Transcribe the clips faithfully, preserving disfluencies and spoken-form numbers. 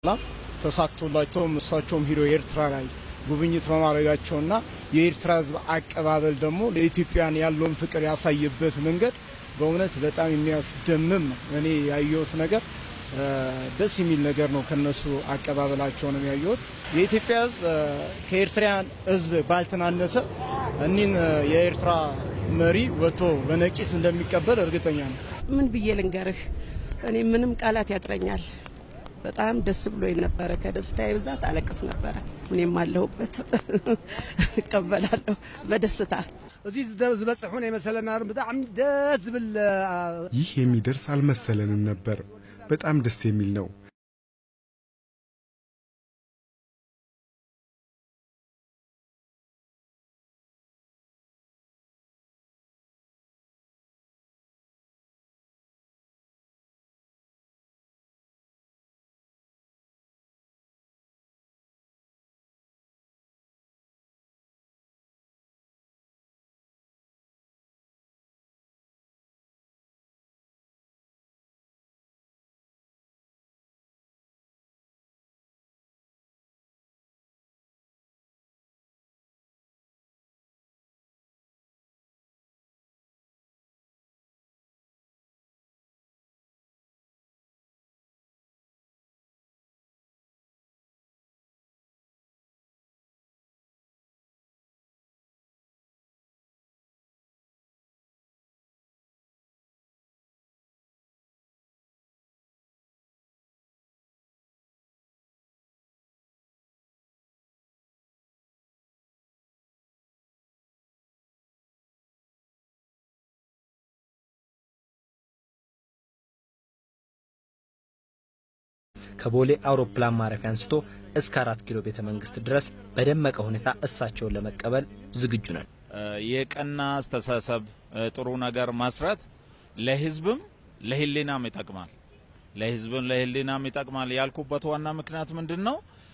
ተሳክቶላቸውም እሳቸውም ሂዶ ኤርትራ ላይ ጉብኝት በማድረጋቸውና የኤርትራ ህዝብ አቀባበል ደግሞ ለኢትዮጵያን ያለውን ፍቅር ያሳየበት መንገድ በእውነት በጣም የሚያስደምም ነው። እኔ ያየሁት ነገር ደስ የሚል ነገር ነው። ከነሱ አቀባበላቸው ነው ያየሁት። የኢትዮጵያ ህዝብ ከኤርትራን ህዝብ ባልተናነሰ እኒን የኤርትራ መሪ ወጥቶ በነቂስ እንደሚቀበል እርግጠኛ ነኝ። ምን ብዬ ልንገርህ? እኔ ምንም ቃላት ያጥረኛል። በጣም ደስ ብሎኝ ነበር። ከደስታዬ ብዛት አለቅስ ነበር። እኔም አለሁበት እቀበላለሁ በደስታ። እዚህ ዝበጽሑ ነው መሰለና በጣም ደስ ብል ይህ የሚደርስ አልመሰለንም ነበር። በጣም ደስ የሚል ነው። ከቦሌ አውሮፕላን ማረፊያ አንስቶ እስከ አራት ኪሎ ቤተ መንግስት ድረስ በደመቀ ሁኔታ እሳቸውን ለመቀበል ዝግጁ ነን። የቀና አስተሳሰብ ጥሩ ነገር ማስራት ለህዝብም ለህሊናም ይጠቅማል። ለህዝብም ለህሊናም ይጠቅማል ያልኩበት ዋና ምክንያት ምንድነው?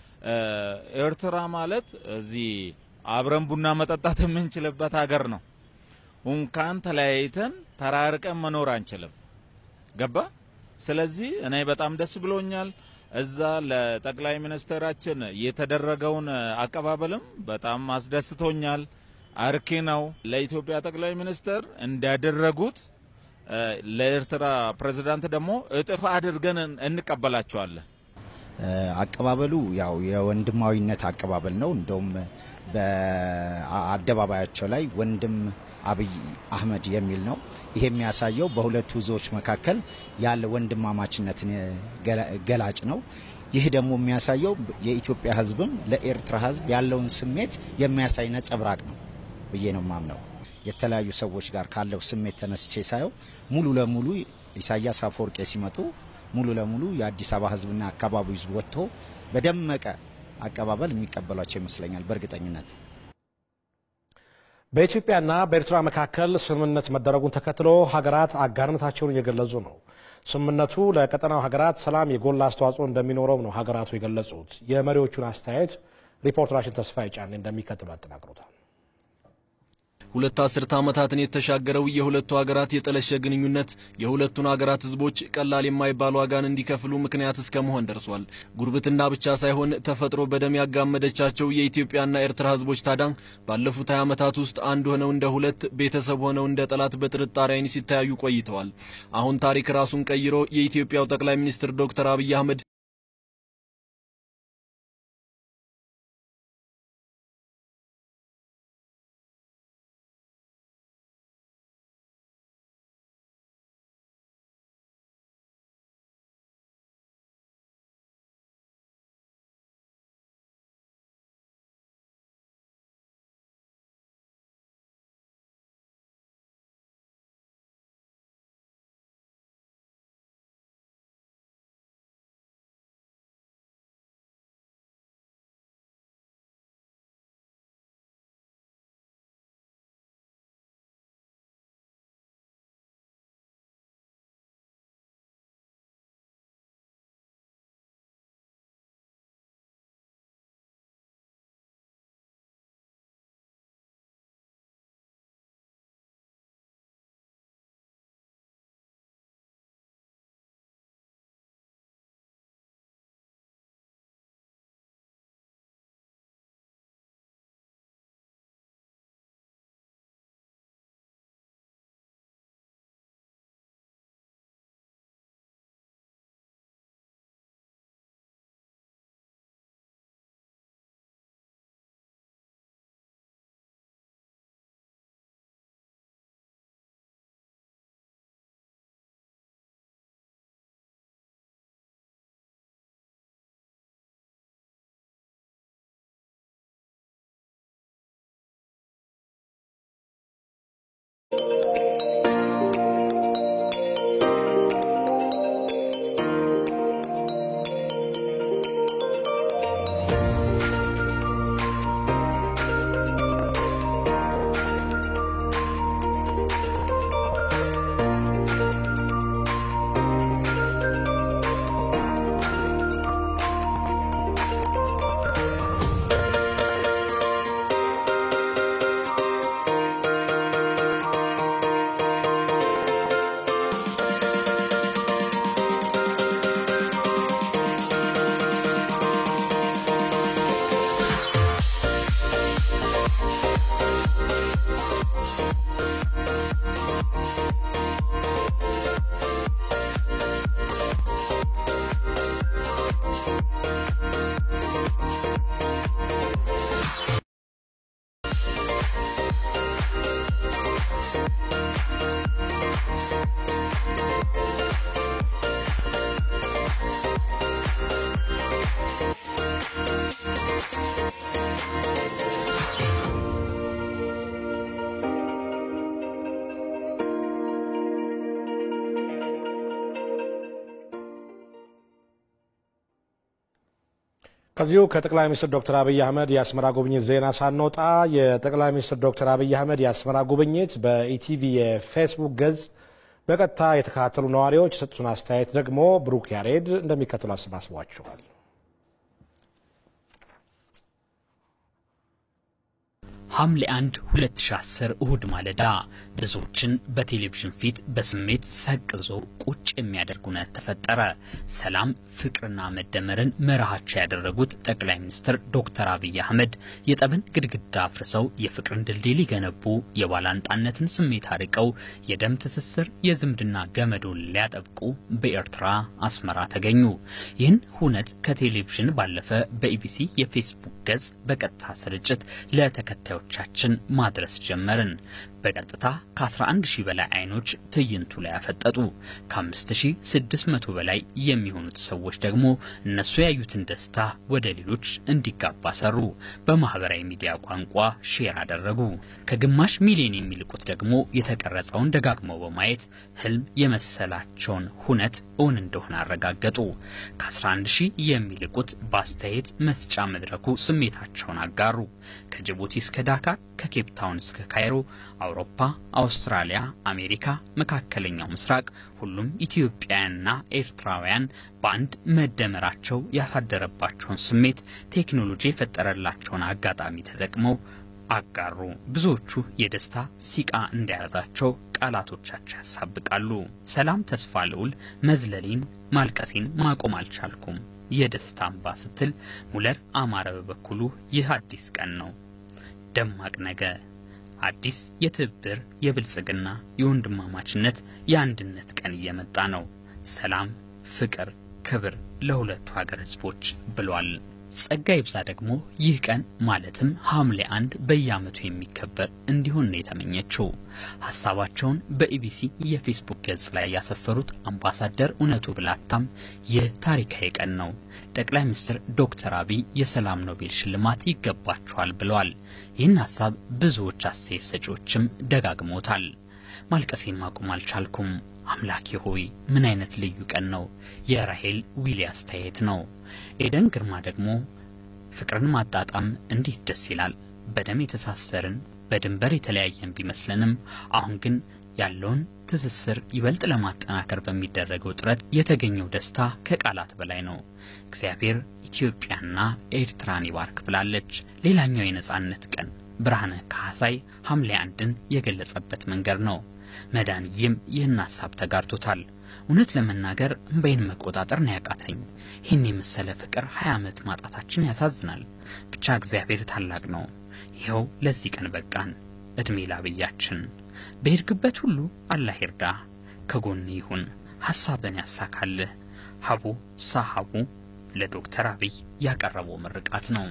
ኤርትራ ማለት እዚህ አብረን ቡና መጠጣት የምንችልበት ሀገር ነው። እንኳን ተለያይተን ተራርቀን መኖር አንችልም። ገባ? ስለዚህ እኔ በጣም ደስ ብሎኛል። እዛ ለጠቅላይ ሚኒስትራችን የተደረገውን አቀባበልም በጣም አስደስቶኛል። አርኪ ነው። ለኢትዮጵያ ጠቅላይ ሚኒስትር እንዳደረጉት ለኤርትራ ፕሬዝዳንት ደግሞ እጥፍ አድርገን እንቀበላቸዋለን። አቀባበሉ ያው የወንድማዊነት አቀባበል ነው። እንደውም በአደባባያቸው ላይ ወንድም አብይ አህመድ የሚል ነው። ይሄ የሚያሳየው በሁለቱ ህዝቦች መካከል ያለ ወንድማማችነትን ገላጭ ነው። ይህ ደግሞ የሚያሳየው የኢትዮጵያ ህዝብም ለኤርትራ ህዝብ ያለውን ስሜት የሚያሳይ ነጸብራቅ ነው ብዬ ነው ማምነው። የተለያዩ ሰዎች ጋር ካለው ስሜት ተነስቼ ሳየው ሙሉ ለሙሉ ኢሳያስ አፈወርቂ ሲመጡ ሙሉ ለሙሉ የአዲስ አበባ ህዝብና አካባቢው ህዝብ ወጥቶ በደመቀ አቀባበል የሚቀበላቸው ይመስለኛል በእርግጠኝነት። በኢትዮጵያና በኤርትራ መካከል ስምምነት መደረጉን ተከትሎ ሀገራት አጋርነታቸውን እየገለጹ ነው። ስምምነቱ ለቀጠናው ሀገራት ሰላም የጎላ አስተዋጽኦ እንደሚኖረው ነው ሀገራቱ የገለጹት። የመሪዎቹን አስተያየት ሪፖርተራችን ተስፋዬ ጫኔ እንደሚከተለው አጠናቅሮታል። ሁለት አስርተ ዓመታትን የተሻገረው የሁለቱ ሀገራት የጠለሸ ግንኙነት የሁለቱን ሀገራት ህዝቦች ቀላል የማይባል ዋጋን እንዲከፍሉ ምክንያት እስከመሆን ደርሷል። ጉርብትና ብቻ ሳይሆን ተፈጥሮ በደም ያጋመደቻቸው የኢትዮጵያና ኤርትራ ህዝቦች ታዳን ባለፉት ሃያ ዓመታት ውስጥ አንድ ሆነው እንደ ሁለት ቤተሰብ ሆነው እንደ ጠላት በጥርጣሬ አይን ሲታዩ ቆይተዋል። አሁን ታሪክ ራሱን ቀይሮ የኢትዮጵያው ጠቅላይ ሚኒስትር ዶክተር አብይ አህመድ ከዚሁ ከጠቅላይ ሚኒስትር ዶክተር አብይ አህመድ የአስመራ ጉብኝት ዜና ሳንወጣ የጠቅላይ ሚኒስትር ዶክተር አብይ አህመድ የአስመራ ጉብኝት በኢቲቪ የፌስቡክ ገጽ በቀጥታ የተከታተሉ ነዋሪዎች የሰጡትን አስተያየት ደግሞ ብሩክ ያሬድ እንደሚከተለው አሰባስቧቸዋል። ሐምሌ አንድ ሁለት ሺህ አስር እሁድ ማለዳ ብዙዎችን በቴሌቪዥን ፊት በስሜት ሰቅዞ ቁጭ የሚያደርግ ሁነት ተፈጠረ። ሰላም ፍቅርና መደመርን መርሃቸው ያደረጉት ጠቅላይ ሚኒስትር ዶክተር አብይ አህመድ የጠብን ግድግዳ አፍርሰው የፍቅርን ድልድይ ሊገነቡ የባላንጣነትን ስሜት አርቀው የደም ትስስር የዝምድና ገመዱን ሊያጠብቁ በኤርትራ አስመራ ተገኙ። ይህን ሁነት ከቴሌቪዥን ባለፈ በኢቢሲ የፌስቡክ ገጽ በቀጥታ ስርጭት ለተከታዮች ቻችን ማድረስ ጀመርን። በቀጥታ ከ11 ሺህ በላይ አይኖች ትዕይንቱ ላይ አፈጠጡ። ከ5600 በላይ የሚሆኑት ሰዎች ደግሞ እነሱ ያዩትን ደስታ ወደ ሌሎች እንዲጋባ ሰሩ። በማህበራዊ ሚዲያ ቋንቋ ሼር አደረጉ። ከግማሽ ሚሊዮን የሚልቁት ደግሞ የተቀረጸውን ደጋግመው በማየት ህልም የመሰላቸውን ሁነት እውን እንደሆነ አረጋገጡ። ከ11 ሺህ የሚልቁት በአስተያየት መስጫ መድረኩ ስሜታቸውን አጋሩ። ከጅቡቲ እስከ ዳካር፣ ከኬፕ ታውን እስከ ካይሮ፣ አውሮፓ፣ አውስትራሊያ፣ አሜሪካ፣ መካከለኛው ምስራቅ ሁሉም ኢትዮጵያውያንና ኤርትራውያን በአንድ መደመራቸው ያሳደረባቸውን ስሜት ቴክኖሎጂ የፈጠረላቸውን አጋጣሚ ተጠቅመው አጋሩ። ብዙዎቹ የደስታ ሲቃ እንደያዛቸው ቃላቶቻቸው ያሳብቃሉ። ሰላም ተስፋ ልዑል መዝለሌን ማልቀሴን ማቆም አልቻልኩም የደስታ እንባ ስትል ሙለር አማረ በበኩሉ ይህ አዲስ ቀን ነው፣ ደማቅ ነገ፣ አዲስ የትብብር የብልጽግና የወንድማማችነት የአንድነት ቀን እየመጣ ነው። ሰላም፣ ፍቅር፣ ክብር ለሁለቱ ሀገር ህዝቦች ብሏል። ጸጋ ይብዛ ደግሞ ይህ ቀን ማለትም ሐምሌ አንድ በየዓመቱ የሚከበር እንዲሆን ነው የተመኘችው። ሐሳባቸውን በኢቢሲ የፌስቡክ ገጽ ላይ ያሰፈሩት አምባሳደር እውነቱ ብላታም ይህ ታሪካዊ ቀን ነው፣ ጠቅላይ ሚኒስትር ዶክተር አብይ የሰላም ኖቤል ሽልማት ይገባቸዋል ብለዋል። ይህን ሐሳብ ብዙዎች አስተያየት ሰጪዎችም ደጋግመውታል። ማልቀሴን ማቆም አልቻልኩም፣ አምላኬ ሆይ ምን አይነት ልዩ ቀን ነው። የራሄል ዊሊ አስተያየት ነው። ኤደን ግርማ ደግሞ ፍቅርን ማጣጣም እንዴት ደስ ይላል። በደም የተሳሰርን በድንበር የተለያየን ቢመስለንም አሁን ግን ያለውን ትስስር ይበልጥ ለማጠናከር በሚደረገው ጥረት የተገኘው ደስታ ከቃላት በላይ ነው። እግዚአብሔር ኢትዮጵያና ኤርትራን ይባርክ ብላለች። ሌላኛው የነጻነት ቀን ብርሃነ ካህሳይ ሐምሌ አንድን የገለጸበት መንገድ ነው። መዳንዬም ይህን ሐሳብ ተጋርቶታል። እውነት ለመናገር እንባይን መቆጣጠር ነው ያቃተኝ። ይህን የመሰለ ፍቅር ሀያ ዓመት ማጣታችን ያሳዝናል። ብቻ እግዚአብሔር ታላቅ ነው። ይኸው ለዚህ ቀን በቃን። እድሜ ላብያችን። በሄድክበት ሁሉ አላህ ይርዳ፣ ከጎን ይሁን፣ ሐሳብን ያሳካልህ። ሀቡ ሳሃቡ ለዶክተር አብይ ያቀረበው ምርቃት ነው።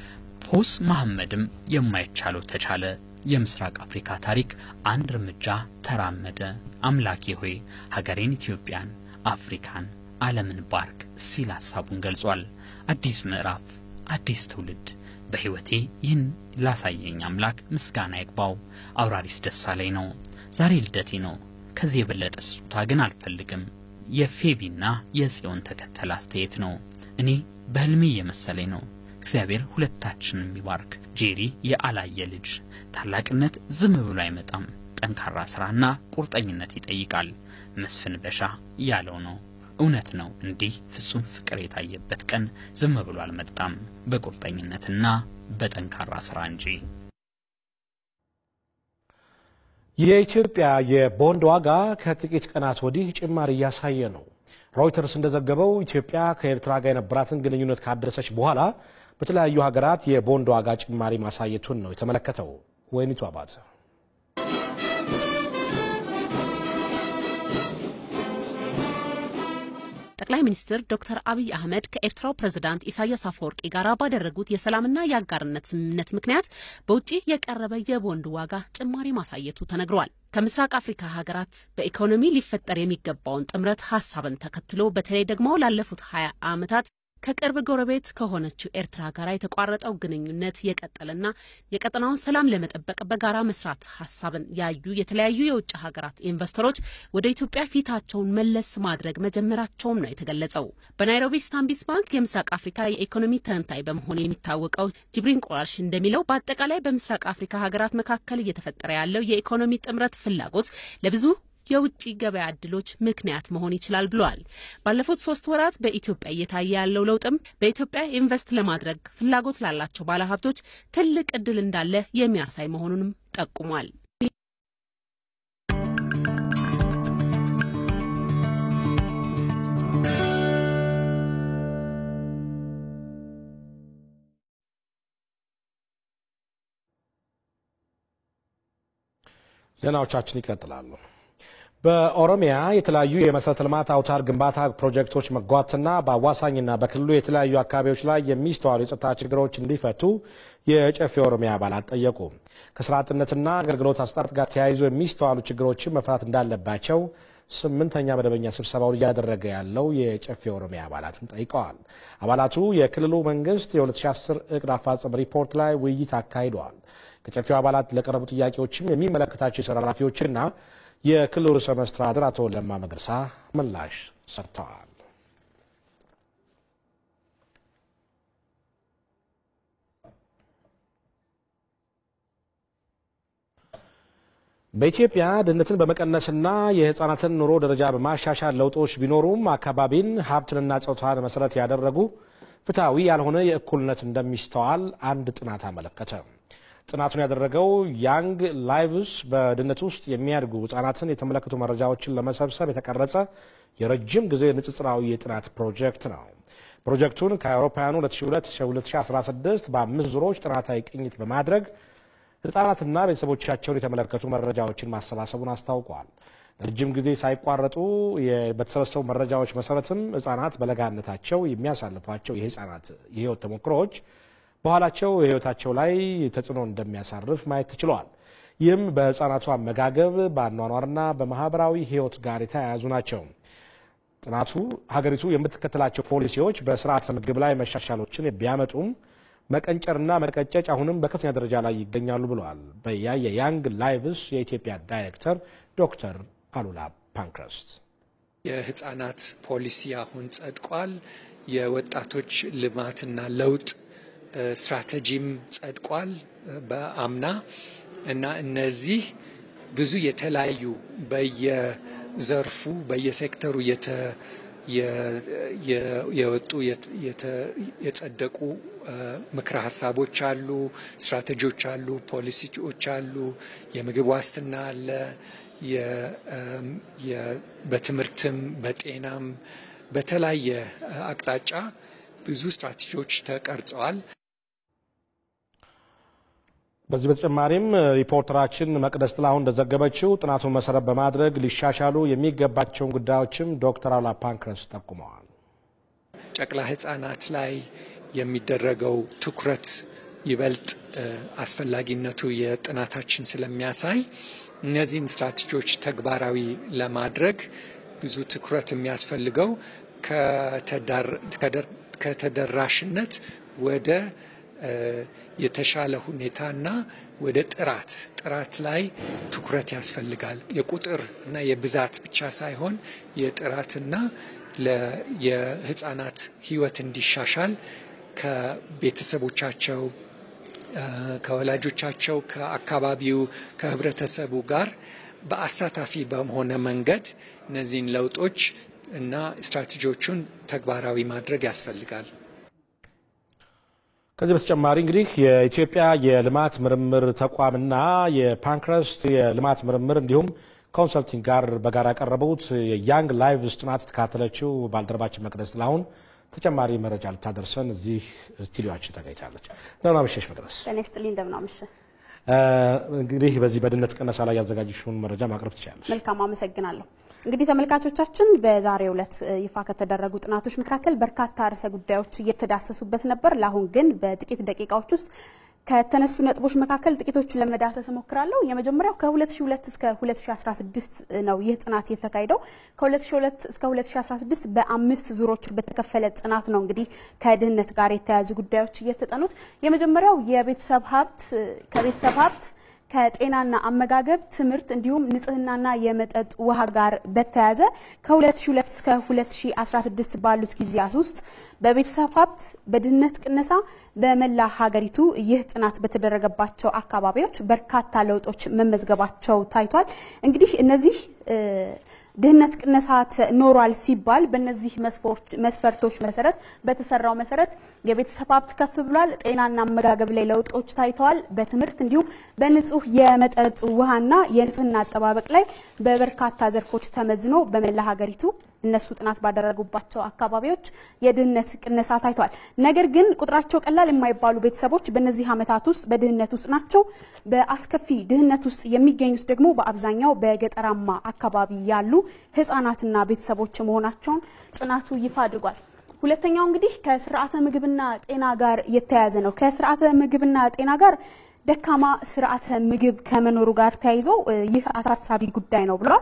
ፖስ መሐመድም የማይቻለው ተቻለ፣ የምስራቅ አፍሪካ ታሪክ አንድ እርምጃ ተራመደ፣ አምላኬ ሆይ ሀገሬን ኢትዮጵያን፣ አፍሪካን፣ ዓለምን ባርክ ሲል ሐሳቡን ገልጿል። አዲስ ምዕራፍ፣ አዲስ ትውልድ። በህይወቴ ይህን ላሳየኝ አምላክ ምስጋና ይግባው። አውራሪስ ደሳለኝ ነው። ዛሬ ልደቴ ነው። ከዚህ የበለጠ ስጦታ ግን አልፈልግም። የፌቢና የጽዮን ተከተል አስተያየት ነው። እኔ በህልሜ የመሰለኝ ነው። እግዚአብሔር ሁለታችንን ይባርክ። ጄሪ የአላየ ልጅ። ታላቅነት ዝም ብሎ አይመጣም፣ ጠንካራ ስራና ቁርጠኝነት ይጠይቃል። መስፍን በሻ ያለው ነው። እውነት ነው። እንዲህ ፍጹም ፍቅር የታየበት ቀን ዝም ብሎ አልመጣም፣ በቁርጠኝነትና በጠንካራ ስራ እንጂ። የኢትዮጵያ የቦንድ ዋጋ ከጥቂት ቀናት ወዲህ ጭማሪ እያሳየ ነው። ሮይተርስ እንደዘገበው ኢትዮጵያ ከኤርትራ ጋር የነበራትን ግንኙነት ካደረሰች በኋላ በተለያዩ ሀገራት የቦንድ ዋጋ ጭማሪ ማሳየቱን ነው የተመለከተው። ወይኒቱ አባተ ጠቅላይ ሚኒስትር ዶክተር አብይ አህመድ ከኤርትራው ፕሬዝዳንት ኢሳያስ አፈወርቂ ጋር ባደረጉት የሰላምና የአጋርነት ስምምነት ምክንያት በውጪ የቀረበ የቦንድ ዋጋ ጭማሪ ማሳየቱ ተነግሯል። ከምስራቅ አፍሪካ ሀገራት በኢኮኖሚ ሊፈጠር የሚገባውን ጥምረት ሐሳብን ተከትሎ በተለይ ደግሞ ላለፉት ሀያ ዓመታት ከቅርብ ጎረቤት ከሆነችው ኤርትራ ጋር የተቋረጠው ግንኙነት የቀጠለና የቀጠናውን ሰላም ለመጠበቅ በጋራ መስራት ሐሳብን ያዩ የተለያዩ የውጭ ሀገራት ኢንቨስተሮች ወደ ኢትዮጵያ ፊታቸውን መለስ ማድረግ መጀመራቸውም ነው የተገለጸው። በናይሮቢ ስታንቢስ ባንክ የምስራቅ አፍሪካ የኢኮኖሚ ተንታኝ በመሆን የሚታወቀው ጅብሪን ቆራሽ እንደሚለው በአጠቃላይ በምስራቅ አፍሪካ ሀገራት መካከል እየተፈጠረ ያለው የኢኮኖሚ ጥምረት ፍላጎት ለብዙ የውጭ ገበያ እድሎች ምክንያት መሆን ይችላል ብሏል። ባለፉት ሶስት ወራት በኢትዮጵያ እየታየ ያለው ለውጥም በኢትዮጵያ ኢንቨስት ለማድረግ ፍላጎት ላላቸው ባለሀብቶች ትልቅ እድል እንዳለ የሚያሳይ መሆኑንም ጠቁሟል። ዜናዎቻችን ይቀጥላሉ። በኦሮሚያ የተለያዩ የመሰረተ ልማት አውታር ግንባታ ፕሮጀክቶች መጓተትና በአዋሳኝና በክልሉ የተለያዩ አካባቢዎች ላይ የሚስተዋሉ የጸጥታ ችግሮች እንዲፈቱ የጨፌ ኦሮሚያ አባላት ጠየቁ። ከስራ አጥነትና አገልግሎት አሰጣጥ ጋር ተያይዞ የሚስተዋሉ ችግሮችን መፍታት እንዳለባቸው ስምንተኛ መደበኛ ስብሰባውን እያደረገ ያለው የጨፌ ኦሮሚያ አባላትም ጠይቀዋል። አባላቱ የክልሉ መንግስት የ ሁለት ሺህ አስር እቅድ አፈጻጸም ሪፖርት ላይ ውይይት አካሂደዋል። ከጨፌው አባላት ለቀረቡ ጥያቄዎችም የሚመለከታቸው የስራ ኃላፊዎችና የክልሉ ርዕሰ መስተዳድር አቶ ለማ መገርሳ ምላሽ ሰጥተዋል። በኢትዮጵያ ድህነትን በመቀነስና የህፃናትን ኑሮ ደረጃ በማሻሻል ለውጦች ቢኖሩም አካባቢን ሀብትንና ጾታን መሰረት ያደረጉ ፍትሃዊ ያልሆነ የእኩልነት እንደሚስተዋል አንድ ጥናት አመለከተ። ጥናቱን ያደረገው ያንግ ላይቭስ በድህነት ውስጥ የሚያድጉ ህጻናትን የተመለከቱ መረጃዎችን ለመሰብሰብ የተቀረጸ የረጅም ጊዜ ንጽጽራዊ የጥናት ፕሮጀክት ነው። ፕሮጀክቱን ከአውሮፓውያኑ ሁለት ሺህ ሁለት እስከ ሁለት ሺህ አስራ ስድስት በአምስት ዙሮች ጥናታዊ ቅኝት በማድረግ ህጻናትና ቤተሰቦቻቸውን የተመለከቱ መረጃዎችን ማሰባሰቡን አስታውቋል። ረጅም ጊዜ ሳይቋረጡ በተሰበሰቡ መረጃዎች መሰረትም ህጻናት በለጋነታቸው የሚያሳልፏቸው የህጻናት የህይወት ተሞክሮዎች በኋላቸው ህይወታቸው ላይ ተጽዕኖ እንደሚያሳርፍ ማየት ተችሏል። ይህም በህፃናቱ አመጋገብ በአኗኗርና በማህበራዊ ህይወት ጋር የተያያዙ ናቸው። ጥናቱ ሀገሪቱ የምትከተላቸው ፖሊሲዎች በስርዓተ ምግብ ላይ መሻሻሎችን ቢያመጡም መቀንጨርና መቀጨጭ አሁንም በከፍተኛ ደረጃ ላይ ይገኛሉ ብለዋል። በያንግ ላይቭስ የኢትዮጵያ ዳይሬክተር ዶክተር አሉላ ፓንክረስት የህፃናት ፖሊሲ አሁን ጸድቋል። የወጣቶች ልማትና ለውጥ ስትራቴጂም ጸድቋል በአምና እና እነዚህ ብዙ የተለያዩ በየዘርፉ በየሴክተሩ የወጡ የጸደቁ ምክረ ሀሳቦች አሉ፣ ስትራቴጂዎች አሉ፣ ፖሊሲዎች አሉ፣ የምግብ ዋስትና አለ፣ በትምህርትም በጤናም በተለያየ አቅጣጫ ብዙ ስትራቴጂዎች ተቀርጸዋል። በዚህ በተጨማሪም ሪፖርተራችን መቅደስ ጥላሁን እንደዘገበችው ጥናቱን መሰረት በማድረግ ሊሻሻሉ የሚገባቸውን ጉዳዮችም ዶክተር አሉላ ፓንክረስት ጠቁመዋል። ጨቅላ ህጻናት ላይ የሚደረገው ትኩረት ይበልጥ አስፈላጊነቱ የጥናታችን ስለሚያሳይ እነዚህን ስትራቴጂዎች ተግባራዊ ለማድረግ ብዙ ትኩረት የሚያስፈልገው ከተደራሽነት ወደ የተሻለ ሁኔታና ወደ ጥራት ጥራት ላይ ትኩረት ያስፈልጋል። የቁጥር እና የብዛት ብቻ ሳይሆን የጥራትና የህፃናት ህይወት እንዲሻሻል ከቤተሰቦቻቸው ከወላጆቻቸው ከአካባቢው ከህብረተሰቡ ጋር በአሳታፊ በሆነ መንገድ እነዚህን ለውጦች እና ስትራቴጂዎቹን ተግባራዊ ማድረግ ያስፈልጋል። ከዚህ በተጨማሪ እንግዲህ የኢትዮጵያ የልማት ምርምር ተቋምና የፓንክረስት የልማት ምርምር እንዲሁም ኮንሰልቲንግ ጋር በጋራ ያቀረቡት የያንግ ላይቭስ ጥናት የተካተለችው ባልደረባችን መቅደስ ጥላሁን ተጨማሪ መረጃ ልታደርሰን እዚህ ስቱዲዮአችን ተገኝታለች። እንደምን አመሸሽ መቅደስ? እኔ ፍጥልኝ እንደምን አመሸ። እንግዲህ በዚህ በድህነት ቅነሳ ላይ ያዘጋጀሽውን መረጃ ማቅረብ ትችላለሽ። መልካም አመሰግናለሁ። እንግዲህ ተመልካቾቻችን በዛሬው ዕለት ይፋ ከተደረጉ ጥናቶች መካከል በርካታ ርዕሰ ጉዳዮች እየተዳሰሱበት ነበር። ለአሁን ግን በጥቂት ደቂቃዎች ውስጥ ከተነሱ ነጥቦች መካከል ጥቂቶቹን ለመዳሰስ እሞክራለሁ። የመጀመሪያው ከ2002 እስከ ሁለት ሺህ አስራ ስድስት ነው ይህ ጥናት የተካሄደው። ከ2002 እስከ ሁለት ሺህ አስራ ስድስት በአምስት ዙሮች በተከፈለ ጥናት ነው እንግዲህ ከድህነት ጋር የተያያዙ ጉዳዮች እየተጠኑት። የመጀመሪያው የቤተሰብ ሀብት ከቤተሰብ ሀብት ከጤናና አመጋገብ ትምህርት እንዲሁም ንጽህናና የመጠጥ ውሃ ጋር በተያያዘ ከ2002 እስከ ሁለት ሺህ አስራ ስድስት ባሉት ጊዜያት ውስጥ በቤተሰብ ሀብት በድህነት ቅነሳ በመላ ሀገሪቱ ይህ ጥናት በተደረገባቸው አካባቢዎች በርካታ ለውጦች መመዝገባቸው ታይቷል። እንግዲህ እነዚህ ድህነት ቅነሳ ኖሯል ሲባል በእነዚህ መስፈርቶች መሰረት በተሰራው መሰረት የቤተሰብ ሀብት ከፍ ብሏል፣ ጤናና አመጋገብ ላይ ለውጦች ታይተዋል፣ በትምህርት እንዲሁም በንጹህ የመጠጥ ውሃና የንጽህና አጠባበቅ ላይ በበርካታ ዘርፎች ተመዝኖ በመላ ሀገሪቱ እነሱ ጥናት ባደረጉባቸው አካባቢዎች የድህነት ቅነሳ ታይቷል። ነገር ግን ቁጥራቸው ቀላል የማይባሉ ቤተሰቦች በእነዚህ ዓመታት ውስጥ በድህነት ውስጥ ናቸው። በአስከፊ ድህነት ውስጥ የሚገኙት ደግሞ በአብዛኛው በገጠራማ አካባቢ ያሉ ህፃናትና ቤተሰቦች መሆናቸውን ጥናቱ ይፋ አድርጓል። ሁለተኛው እንግዲህ ከስርዓተ ምግብና ጤና ጋር የተያያዘ ነው። ከስርዓተ ምግብና ጤና ጋር ደካማ ስርዓተ ምግብ ከመኖሩ ጋር ተያይዞ ይህ አሳሳቢ ጉዳይ ነው ብሏል።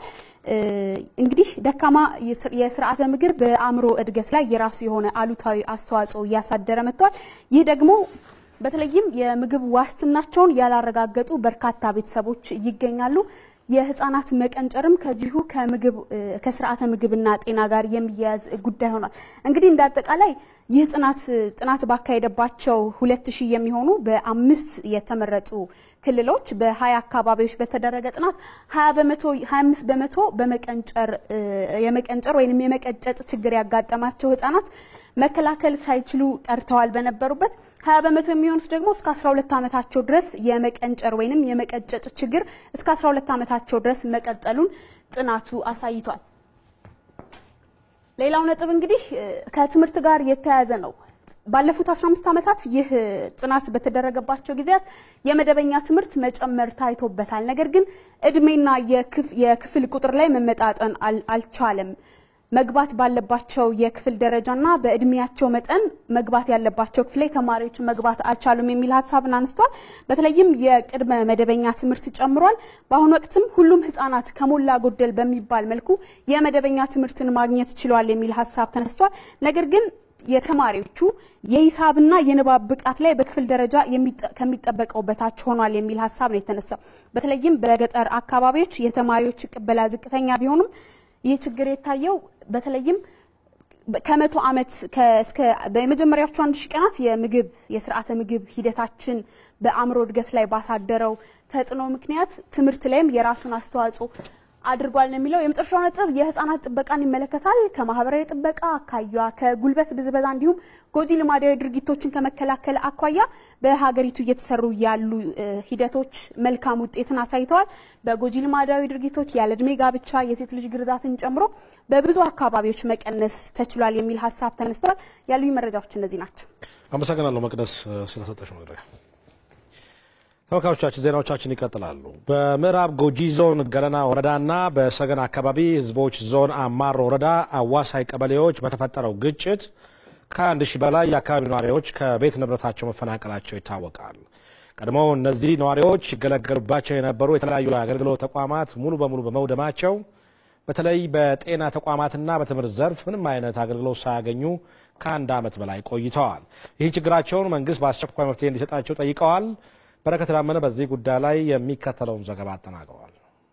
እንግዲህ ደካማ የስርዓተ ምግብ በአእምሮ እድገት ላይ የራሱ የሆነ አሉታዊ አስተዋጽኦ ያሳደረ መጥቷል። ይህ ደግሞ በተለይም የምግብ ዋስትናቸውን ያላረጋገጡ በርካታ ቤተሰቦች ይገኛሉ። የህፃናት መቀንጨርም ከዚሁ ከምግብ ከስርዓተ ምግብና ጤና ጋር የሚያያዝ ጉዳይ ሆኗል። እንግዲህ እንዳጠቃላይ ይህ ጥናት ጥናት ባካሄደባቸው ሁለት ሺህ የሚሆኑ በአምስት የተመረጡ ክልሎች በ20 አካባቢዎች በተደረገ ጥናት ሀያ በመቶ ሀያ አምስት በመቶ በመቀንጨር የመቀንጨር ወይንም የመቀጨጭ ችግር ያጋጠማቸው ህፃናት መከላከል ሳይችሉ ቀርተዋል በነበሩበት ሀያ በመቶ የሚሆኑት ደግሞ እስከ አስራ ሁለት ዓመታቸው ድረስ የመቀንጨር ወይንም የመቀጨጭ ችግር እስከ አስራ ሁለት ዓመታቸው ድረስ መቀጠሉን ጥናቱ አሳይቷል። ሌላው ነጥብ እንግዲህ ከትምህርት ጋር የተያያዘ ነው። ባለፉት አስራ አምስት ዓመታት ይህ ጥናት በተደረገባቸው ጊዜያት የመደበኛ ትምህርት መጨመር ታይቶበታል። ነገር ግን እድሜና የክፍል ቁጥር ላይ መመጣጠን አልቻለም። መግባት ባለባቸው የክፍል ደረጃና በእድሜያቸው መጠን መግባት ያለባቸው ክፍል ላይ ተማሪዎች መግባት አልቻሉም የሚል ሐሳብን አንስቷል። በተለይም የቅድመ መደበኛ ትምህርት ጨምሯል። በአሁኑ ወቅትም ሁሉም ህፃናት ከሞላ ጎደል በሚባል መልኩ የመደበኛ ትምህርትን ማግኘት ችሏል የሚል ሐሳብ ተነስቷል። ነገር ግን የተማሪዎቹ የሂሳብና የንባብ ብቃት ላይ በክፍል ደረጃ ከሚጠበቀው በታች ሆኗል የሚል ሐሳብ ነው የተነሳው። በተለይም በገጠር አካባቢዎች የተማሪዎች ቅበላ ዝቅተኛ ቢሆንም ይህ ችግር የታየው በተለይም ከመቶ ዓመት እስከ በመጀመሪያዎቹ አንድ ሺህ ቀናት የምግብ የስርዓተ ምግብ ሂደታችን በአእምሮ እድገት ላይ ባሳደረው ተጽዕኖ ምክንያት ትምህርት ላይም የራሱን አስተዋጽኦ አድርጓል ነው የሚለው። የመጨረሻው ነጥብ የህፃናት ጥበቃን ይመለከታል። ከማህበራዊ ጥበቃ አኳያ ከጉልበት ብዝበዛ እንዲሁም ጎጂ ልማዳዊ ድርጊቶችን ከመከላከል አኳያ በሀገሪቱ እየተሰሩ ያሉ ሂደቶች መልካም ውጤትን አሳይተዋል። በጎጂ ልማዳዊ ድርጊቶች ያለ እድሜ ጋብቻ፣ የሴት ልጅ ግርዛትን ጨምሮ በብዙ አካባቢዎች መቀነስ ተችሏል የሚል ሐሳብ ተነስቷል። ያሉኝ መረጃዎች እነዚህ ናቸው። አመሰግናለሁ መቅደስ ስለሰጠሽ መረጃ። ተመልካቾቻችን ዜናዎቻችን ይቀጥላሉ። በምዕራብ ጉጂ ዞን ገለና ወረዳና በሰገን አካባቢ ህዝቦች ዞን አማሮ ወረዳ አዋሳይ ቀበሌዎች በተፈጠረው ግጭት ከአንድ ሺህ በላይ የአካባቢው ነዋሪዎች ከቤት ንብረታቸው መፈናቀላቸው ይታወቃል። ቀድሞ እነዚህ ነዋሪዎች ይገለገሉባቸው የነበሩ የተለያዩ የአገልግሎት ተቋማት ሙሉ በሙሉ በመውደማቸው በተለይ በጤና ተቋማትና በትምህርት ዘርፍ ምንም አይነት አገልግሎት ሳያገኙ ከአንድ ዓመት በላይ ቆይተዋል። ይህን ችግራቸውን መንግስት በአስቸኳይ መፍትሄ እንዲሰጣቸው ጠይቀዋል። በረከት ላመነ በዚህ ጉዳይ ላይ የሚከተለውን ዘገባ አጠናቅረዋል።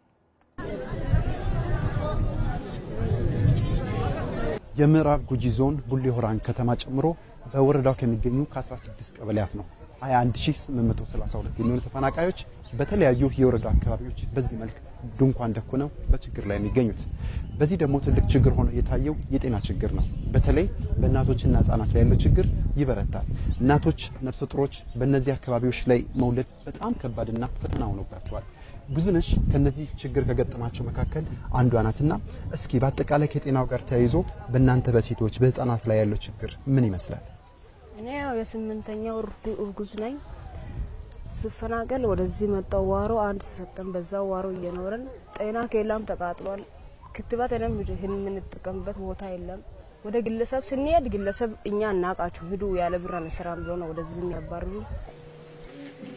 የምዕራብ ጉጂ ዞን ቡሌ ሆራን ከተማ ጨምሮ በወረዳው ከሚገኙ ከ16 ቀበሌያት ነው ሃያ አንድ ሺህ ስምንት መቶ ሰላሳ ሁለት የሚሆኑ ተፈናቃዮች በተለያዩ የወረዳ አካባቢዎች በዚህ መልክ ድንኳን ደኩነው በችግር ላይ የሚገኙት። በዚህ ደግሞ ትልቅ ችግር ሆኖ የታየው የጤና ችግር ነው። በተለይ በእናቶችና ህጻናት ላይ ያለው ችግር ይበረታል። እናቶች ነፍሰ ጡሮች በእነዚህ አካባቢዎች ላይ መውለድ በጣም ከባድና ፈተና ሆኖባቸዋል። ብዙነሽ ከነዚህ ችግር ከገጠማቸው መካከል አንዷ ናትና እስኪ በአጠቃላይ ከጤናው ጋር ተያይዞ በእናንተ በሴቶች በህፃናት ላይ ያለው ችግር ምን ይመስላል? እኔ ያው የስምንተኛው እርጉዝ ነኝ። ስፈናቀል ወደዚህ መጣው። ዋሮ አንድ ሰጠን። በዛው ዋሮ እየኖረን ጤና ኬላም ተቃጥሏል። ክትባት እኔም ይሄን ምን ተጠቀምበት ቦታ የለም። ወደ ግለሰብ ስንሄድ ግለሰብ እኛ እናቃችሁ ሂዱ ያለ ብር አንሰራም ብሎ ነው ወደዚህ የሚያባርሩ።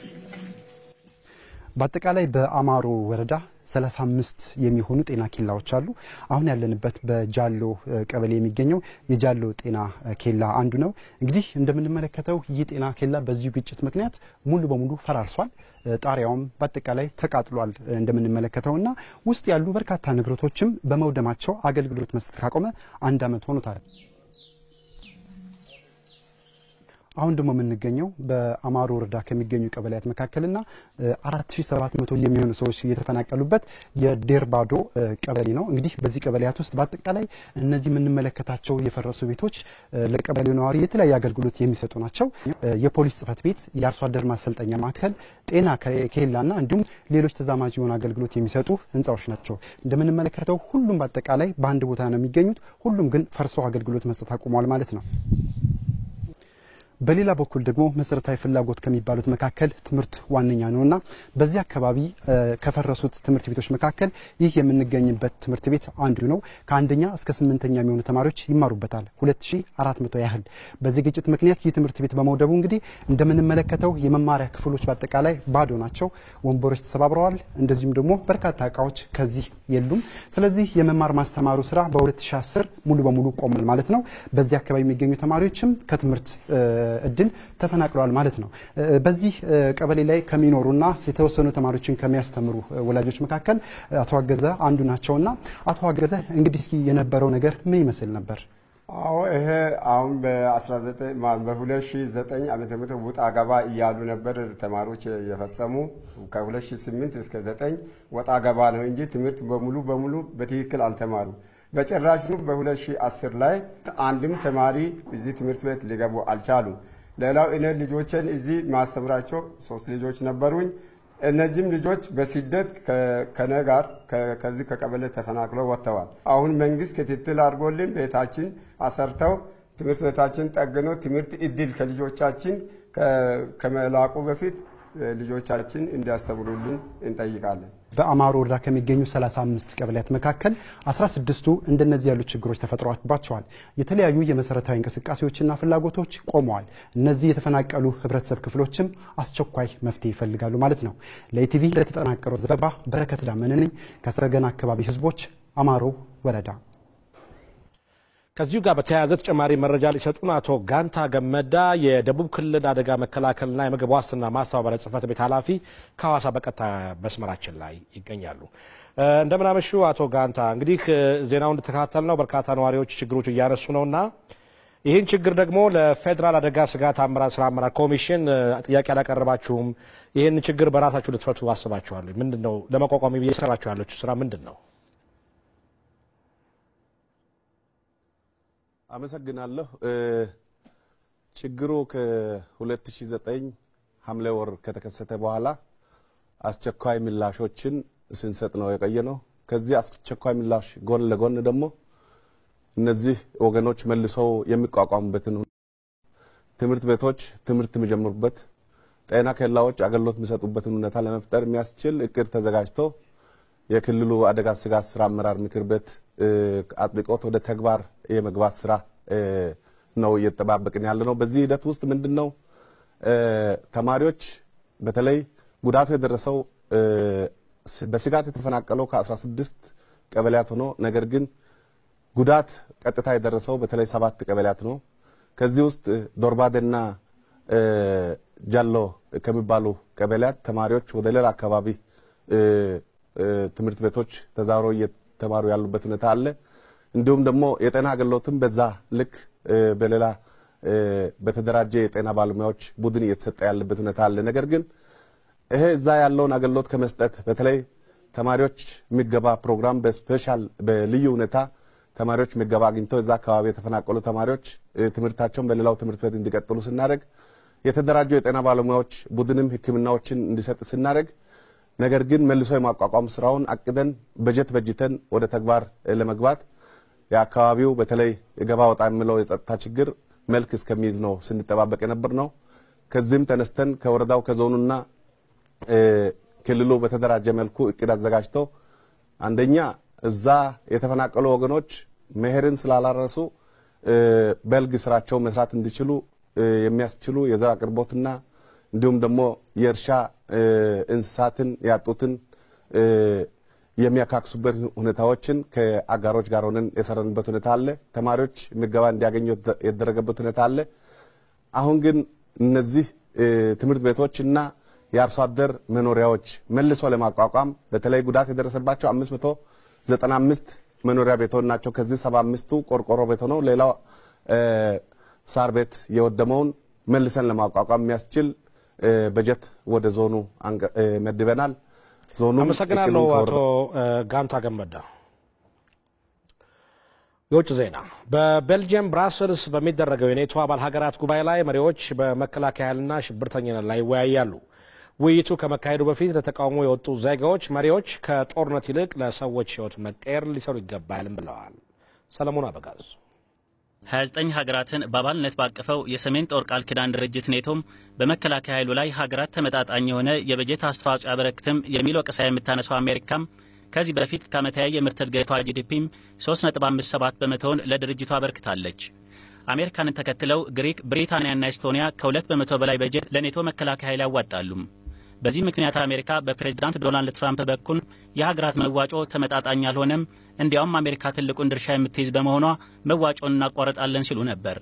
በአጠቃላይ በአማሮ ወረዳ ሰላሳ አምስት የሚሆኑ ጤና ኬላዎች አሉ። አሁን ያለንበት በጃሎ ቀበሌ የሚገኘው የጃሎ ጤና ኬላ አንዱ ነው። እንግዲህ እንደምንመለከተው ይህ ጤና ኬላ በዚሁ ግጭት ምክንያት ሙሉ በሙሉ ፈራርሷል። ጣሪያውም በአጠቃላይ ተቃጥሏል እንደምንመለከተውና ውስጥ ያሉ በርካታ ንብረቶችም በመውደማቸው አገልግሎት መስጠት ካቆመ አንድ አመት ሆኖታል። አሁን ደግሞ የምንገኘው በአማሮ ወረዳ ከሚገኙ ቀበሌያት መካከልና አራት ሺህ ሰባት መቶ የሚሆኑ ሰዎች የተፈናቀሉበት የዴርባዶ ቀበሌ ነው። እንግዲህ በዚህ ቀበሌያት ውስጥ በአጠቃላይ እነዚህ የምንመለከታቸው የፈረሱ ቤቶች ለቀበሌው ነዋሪ የተለያየ አገልግሎት የሚሰጡ ናቸው። የፖሊስ ጽሕፈት ቤት፣ የአርሶ አደር ማሰልጠኛ ማዕከል፣ ጤና ኬላና እንዲሁም ሌሎች ተዛማጅ የሆኑ አገልግሎት የሚሰጡ ህንጻዎች ናቸው። እንደምንመለከተው ሁሉም በአጠቃላይ በአንድ ቦታ ነው የሚገኙት። ሁሉም ግን ፈርሰው አገልግሎት መስጠት አቁመዋል ማለት ነው። በሌላ በኩል ደግሞ መሰረታዊ ፍላጎት ከሚባሉት መካከል ትምህርት ዋነኛ ነውና በዚህ አካባቢ ከፈረሱት ትምህርት ቤቶች መካከል ይህ የምንገኝበት ትምህርት ቤት አንዱ ነው። ከአንደኛ እስከ ስምንተኛ የሚሆኑ ተማሪዎች ይማሩበታል። ሁለት ሺህ አራት መቶ ያህል በዚህ ግጭት ምክንያት ይህ ትምህርት ቤት በመውደቡ እንግዲህ እንደምንመለከተው የመማሪያ ክፍሎች በአጠቃላይ ባዶ ናቸው። ወንበሮች ተሰባብረዋል። እንደዚሁም ደግሞ በርካታ እቃዎች ከዚህ የሉም። ስለዚህ የመማር ማስተማሩ ስራ በ2010 ሙሉ በሙሉ ቆሟል ማለት ነው። በዚህ አካባቢ የሚገኙ ተማሪዎችም ከትምህርት እድል ተፈናቅለዋል ማለት ነው። በዚህ ቀበሌ ላይ ከሚኖሩና የተወሰኑ ተማሪዎችን ከሚያስተምሩ ወላጆች መካከል አቶ አገዘ አንዱ ናቸውና አቶ አገዘ እንግዲህ እስኪ የነበረው ነገር ምን ይመስል ነበር? አዎ ይሄ አሁን በ2009 ዓመተ ምህረት ውጣ ገባ እያሉ ነበር ተማሪዎች የፈጸሙ። ከ2008 እስከ ዘጠኝ ወጣ ገባ ነው እንጂ ትምህርት በሙሉ በሙሉ በትክክል አልተማሩ። በጭራሽ በ2010 ላይ አንድም ተማሪ እዚህ ትምህርት ቤት ሊገቡ አልቻሉ። ሌላው እኔ ልጆችን እዚህ ማስተምራቸው ሶስት ልጆች ነበሩኝ። እነዚህም ልጆች በስደት ከነ ጋር ከዚህ ከቀበሌ ተፈናቅለው ወጥተዋል። አሁን መንግስት ክትትል አድርጎልን ቤታችን አሰርተው ትምህርት ቤታችን ጠግኖ ትምህርት እድል ከልጆቻችን ከመላቁ በፊት ልጆቻችን እንዲያስተምሩልን እንጠይቃለን። በአማሮ ወረዳ ከሚገኙ ሰላሳ አምስት ቀበሌያት መካከል አስራ ስድስቱ እንደነዚህ ያሉ ችግሮች ተፈጥረዋባቸዋል። የተለያዩ የመሰረታዊ እንቅስቃሴዎችና ፍላጎቶች ቆመዋል። እነዚህ የተፈናቀሉ ህብረተሰብ ክፍሎችም አስቸኳይ መፍትሄ ይፈልጋሉ ማለት ነው። ለኢቲቪ ለተጠናቀረው ዘገባ በረከት ዳመነ ነኝ ከሰገና አካባቢ ህዝቦች አማሮ ወረዳ። ከዚሁ ጋር በተያያዘ ተጨማሪ መረጃ ሊሰጡን አቶ ጋንታ ገመዳ የደቡብ ክልል አደጋ መከላከልና የምግብ ዋስትና ማስተባበሪያ ጽሕፈት ቤት ኃላፊ ከሐዋሳ በቀጥታ መስመራችን ላይ ይገኛሉ። እንደምን አመሹ አቶ ጋንታ። እንግዲህ ዜናውን እንደተከታተልነው በርካታ ነዋሪዎች ችግሮች እያነሱ ነውና ይህን ችግር ደግሞ ለፌዴራል አደጋ ስጋት አመራር ስራ አመራር ኮሚሽን ጥያቄ አላቀረባችሁም? ይህን ችግር በራሳችሁ ልትፈቱ አስባችኋል? ምንድነው ለመቋቋም እየሰራችሁ ያላችሁ ስራ ምንድነው? አመሰግናለሁ። ችግሩ ከ2009 ሐምሌ ወር ከተከሰተ በኋላ አስቸኳይ ምላሾችን ስንሰጥ ነው የቆየነው። ከዚህ አስቸኳይ ምላሽ ጎን ለጎን ደግሞ እነዚህ ወገኖች መልሰው የሚቋቋሙበትን ትምህርት ቤቶች ትምህርት የሚጀምሩበት፣ ጤና ኬላዎች አገልግሎት የሚሰጡበትን ሁኔታ ለመፍጠር የሚያስችል እቅድ ተዘጋጅቶ የክልሉ አደጋ ስጋት ስራ አመራር ምክር ቤት አጥብቆት ወደ ተግባር የመግባት ስራ ነው እየተጠባበቅን ያለነው። በዚህ ሂደት ውስጥ ምንድነው ተማሪዎች በተለይ ጉዳቱ የደረሰው በስጋት የተፈናቀለው ከ16 ቀበሌያት ሆኖ ነገር ግን ጉዳት ቀጥታ የደረሰው በተለይ ሰባት ቀበሌያት ነው። ከዚህ ውስጥ ዶርባደና ጃሎ ከሚባሉ ቀበሌያት ተማሪዎች ወደ ሌላ አካባቢ ትምህርት ቤቶች ተዛውረው እየተማሩ ያሉበት ሁኔታ አለ። እንዲሁም ደግሞ የጤና አገልግሎትም በዛ ልክ በሌላ በተደራጀ የጤና ባለሙያዎች ቡድን እየተሰጠ ያለበት ሁኔታ አለ። ነገር ግን ይሄ እዛ ያለውን አገልግሎት ከመስጠት በተለይ ተማሪዎች የሚገባ ፕሮግራም በስፔሻል በልዩ ሁኔታ ተማሪዎች የሚገባ አግኝተው እዛ አካባቢ የተፈናቀሉ ተማሪዎች ትምህርታቸውን በሌላው ትምህርት ቤት እንዲቀጥሉ ስናደርግ የተደራጁ የጤና ባለሙያዎች ቡድንም ሕክምናዎችን እንዲሰጥ ስናደርግ ነገር ግን መልሶ የማቋቋም ስራውን አቅደን በጀት በጅተን ወደ ተግባር ለመግባት የአካባቢው በተለይ ገባ ወጣ የሚለው የጸጥታ ችግር መልክ እስከሚይዝ ነው ስንጠባበቅ የነበር ነው። ከዚህም ተነስተን ከወረዳው ከዞኑና ክልሉ በተደራጀ መልኩ እቅድ አዘጋጅቶ አንደኛ እዛ የተፈናቀሉ ወገኖች መኸርን ስላላረሱ በልግ ስራቸው መስራት እንዲችሉ የሚያስችሉ የዘር አቅርቦትና እንዲሁም ደግሞ የእርሻ እንስሳትን ያጡትን የሚያካክሱበት ሁኔታዎችን ከአጋሮች ጋር ሆነን የሰራንበት ሁኔታ አለ። ተማሪዎች ምገባ እንዲያገኙ የተደረገበት ሁኔታ አለ። አሁን ግን እነዚህ ትምህርት ቤቶችና የአርሶ አደር መኖሪያዎች መልሶ ለማቋቋም በተለይ ጉዳት የደረሰባቸው አምስት መቶ ዘጠና አምስት መኖሪያ ቤቶች ናቸው። ከዚህ ሰባ አምስቱ ቆርቆሮ ቤት ነው። ሌላው ሳር ቤት የወደመውን መልሰን ለማቋቋም የሚያስችል በጀት ወደ ዞኑ መድበናል። ዞኑ አመሰግናለሁ አቶ ጋንታ ገመዳ። የውጭ ዜና። በቤልጅየም ብራስልስ በሚደረገው የኔቶ አባል ሀገራት ጉባኤ ላይ መሪዎች በመከላከያ ኃይልና ሽብርተኝነት ላይ ይወያያሉ። ውይይቱ ከመካሄዱ በፊት ለተቃውሞ የወጡ ዜጋዎች መሪዎች ከጦርነት ይልቅ ለሰዎች ሕይወት መቀየር ሊሰሩ ይገባልም ብለዋል። ሰለሞን አበጋዝ ሀያ ዘጠኝ ሀገራትን በአባልነት ባቀፈው የሰሜን ጦር ቃል ኪዳን ድርጅት ኔቶም በመከላከያ ኃይሉ ላይ ሀገራት ተመጣጣኝ የሆነ የበጀት አስተዋጽኦ ያበረክትም የሚል ወቀሳ የምታነሳው አሜሪካም ከዚህ በፊት ከዓመታዊ የምርት እድገቷ ጂዲፒም ሶስት ነጥብ አምስት ሰባት በመቶውን ለድርጅቱ አበርክታለች። አሜሪካንን ተከትለው ግሪክ፣ ብሪታንያና ኤስቶኒያ ከሁለት በመቶ በላይ በጀት ለኔቶ መከላከያ ኃይል ያዋጣሉ። በዚህ ምክንያት አሜሪካ በፕሬዝዳንት ዶናልድ ትራምፕ በኩል የሀገራት መዋጮ ተመጣጣኝ አልሆነም፣ እንዲያውም አሜሪካ ትልቁን ድርሻ የምትይዝ በመሆኗ መዋጮን እናቋርጣለን ሲሉ ነበር።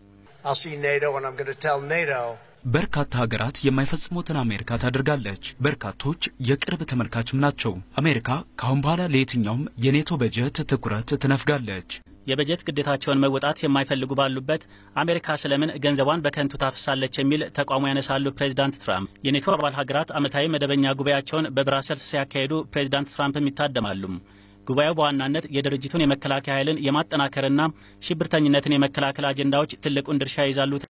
በርካታ ሀገራት የማይፈጽሙትን አሜሪካ ታደርጋለች። በርካቶች የቅርብ ተመልካችም ናቸው። አሜሪካ ካሁን በኋላ ለየትኛውም የኔቶ በጀት ትኩረት ትነፍጋለች። የበጀት ግዴታቸውን መወጣት የማይፈልጉ ባሉበት አሜሪካ ስለምን ገንዘቧን በከንቱ ታፈሳለች የሚል ተቃውሞ ያነሳሉ ፕሬዝዳንት ትራምፕ። የኔቶ አባል ሀገራት ዓመታዊ መደበኛ ጉባኤያቸውን በብራሰልስ ሲያካሂዱ ፕሬዝዳንት ትራምፕም ይታደማሉ። ጉባኤው በዋናነት የድርጅቱን የመከላከያ ኃይልን የማጠናከርና ሽብርተኝነትን የመከላከል አጀንዳዎች ትልቁን ድርሻ ይዛሉ